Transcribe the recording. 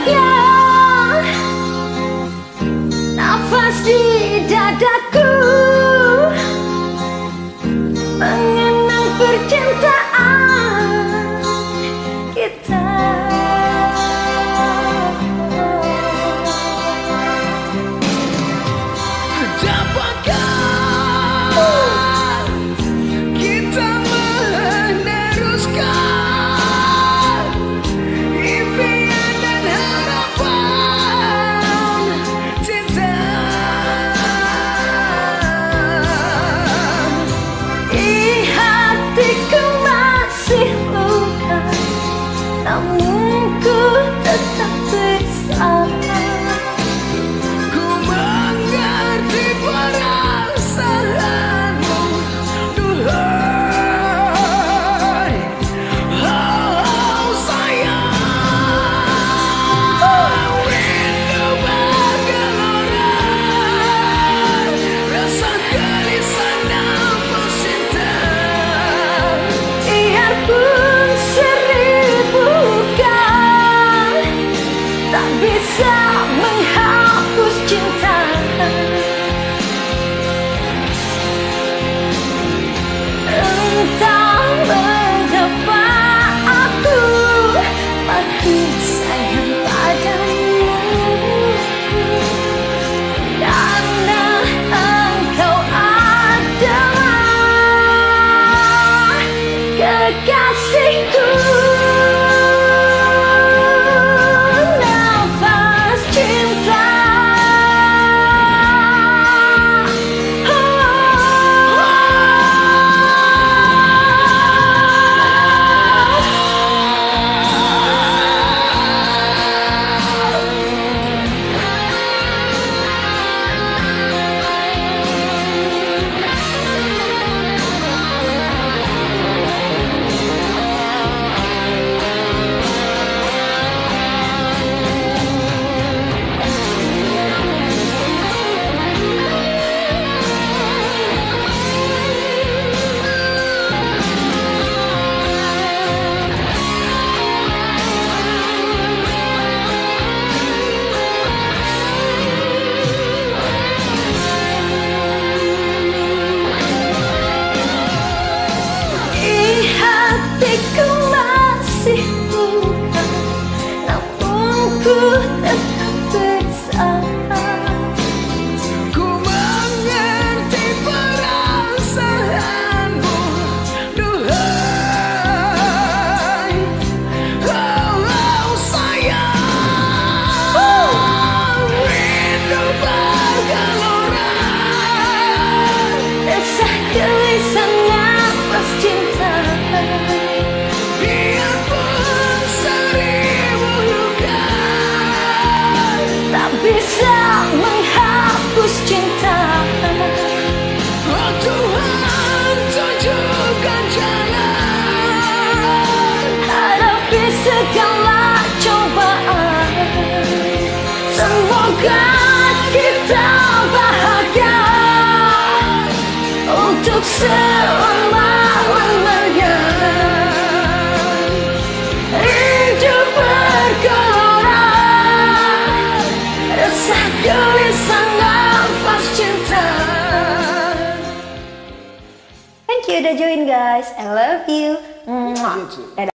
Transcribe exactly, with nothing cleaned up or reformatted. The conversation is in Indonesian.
bahagia, nafas di dadaku, mengenang percintaan kita. Namun ku tetap bersama. Ku mengerti perasaanmu, duhai, oh sayang. Rindu bergelora, rasa gelisah nafas cinta. Biarpun tak bisa menghapus cinta. Entah mengapa aku makin sayang padamu, karena engkau adalah kekasihku. Hatiku masih luka, namun ku tetap bersama. Ku mengerti perasaanmu, duhai, oh, oh sayang. Rindu bergelora, resah gelisah nafas cinta. Biarpun seribu luka, tak bisa menghapus cinta. Oh Tuhan, tunjukkan jalan, hadapi segala cobaan. Semoga kita bahagia untuk selama-lamanya. Rindu bergelora, resah gelisah nafas cinta. Thank you udah join guys, I love you. Mwah. Dadah.